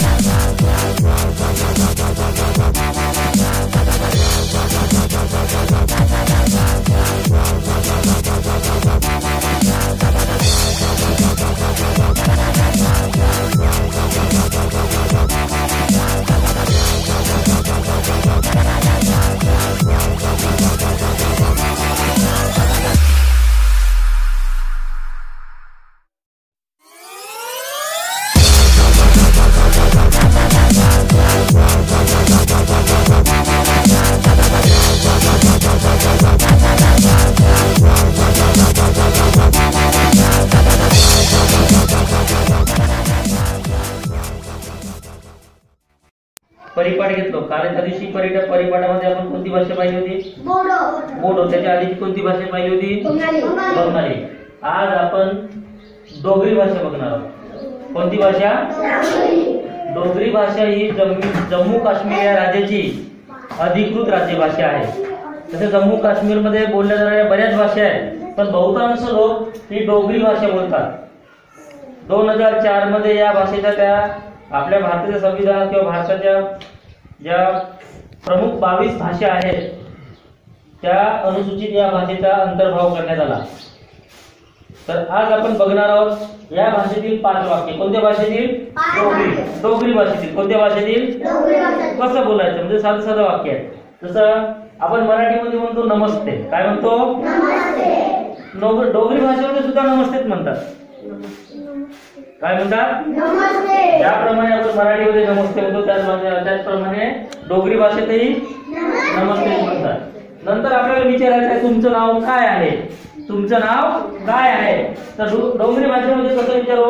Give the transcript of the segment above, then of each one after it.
परिपाठ घेतलो काल त्या दिवशी परिपाठामध्ये आपण कोणती भाषा पाहिली होती? बोडो. त्याच्या आधी कोणती भाषा पाहिली होती? बंगाली. आज आपण डोगरी भाषा बघणार आहोत. कोणती भाषा? डोगरी भाषा ही जम्मू काश्मीर या राज्याची अधिकृत राज्यभाषा आहे. तसे जम्मू काश्मीर मध्ये बोलल्या जाणाऱ्या बऱ्याच भाषा आहेत, पण बहुतांश लोक ही डोगरी भाषा बोलतात. 2004 मध्ये या भाषेचा त्या आपल्या भारताच्या संविधानात किंवा भारताच्या ज्या प्रमुख 22 भाषा आहेत त्या अनुसूचित या भाषेचा अंतर्भाव करण्यात आला. तर आज आपण बघणार आहोत या भाषेतील 5 वाक्य. कोणत्या भाषेतील? डोगरी भाषेतील. कोणत्या भाषेतील? कसं बोलायचं म्हणजे साधं वाक्य आहे. जसं आपण मराठीमध्ये म्हणतो नमस्ते. काय म्हणतो? डोगरी भाषेमध्ये सुद्धा नमस्तेच म्हणतात. काय म्हणतात? नमस्ते. ज्याप्रमाणे आपण मराठीमध्ये नमस्ते म्हणतो त्याचप्रमाणे डोगरी भाषेतही नमस्ते म्हणतात. नंतर आपल्याला विचारायचं आहे तुमचं नाव काय आहे? तुमचं नाव काय आहे? तर डोगरी भाषेमध्ये कसं विचारू?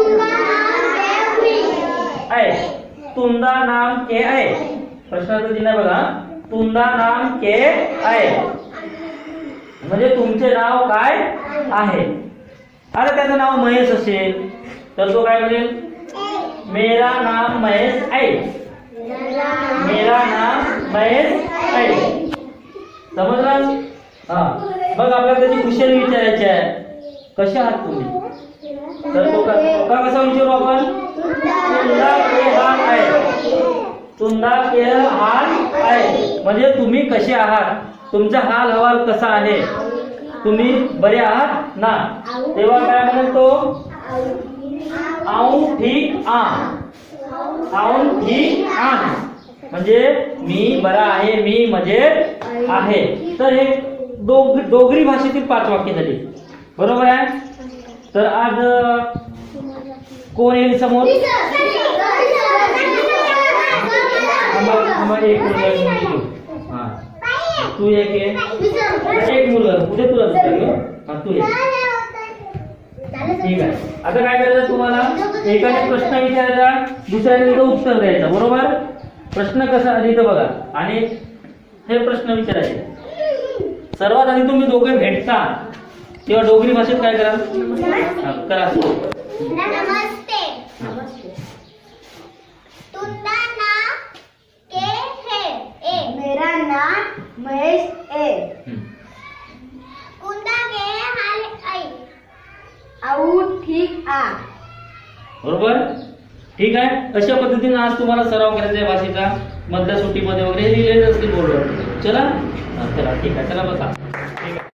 आहे. तुंदा नाम के आहे. प्रश्नाचं चिन्ह आहे बघा. तुंदा नाम के आहे म्हणजे तुमचे नाव काय आहे. आता त्याचं नाव महेश असेल तर तो काय म्हणेल? मेरा नाम महेश आहे. मेरा नाम महेश आहे. समजलं? हा. मग आपल्याला त्याची कुशल विचारायची आहे. कशा आहात तुम्ही? तर तो कसा विचारू आपण? तुंदा के हाल आहे. तुंदा के हाल आहे म्हणजे तुम्ही कसे आहात, तुमचा हाल हवाल कसा आहे, तुम्ही बरे आहात ना. तेव्हा काय म्हणतो? आऊं ठीक आ. आऊं ठीक आ म्हणजे मी बरा आहे, मी मजेत आहे. तर हे डोगरी भाषेतील 5 वाक्य झाली. बरोबर आहे. तर आज कोण येईल समोर? एक मुलगा. तू एक मुलगा कुठे तुला तू एक. ठीक आहे. आता काय करायचं तुम्हाला? एकाने प्रश्न विचारायचा, दुसऱ्याने उत्तर द्यायचं. बरोबर. प्रश्न कसा आधी तर बघा आणि हे प्रश्न विचारायचे. सर्वात आधी तुम्ही दोघे भेटता तेव्हा डोगरी भाषेत काय करा? करा. नमस्ते. तुंदा नाम के है? ए. मेरा नाम महेश है. कुंदा के हाल आई. आऊ ठीक आ. बरोबर. ठीक आहे. अशा पद्धतीने आज तुम्हाला सराव करायचा आहे भाषेचा. मधल्या सुट्टीमध्ये वगैरे लिहिलेलं असतील बोर्डवर. चला ठीक आहे. चला बसा.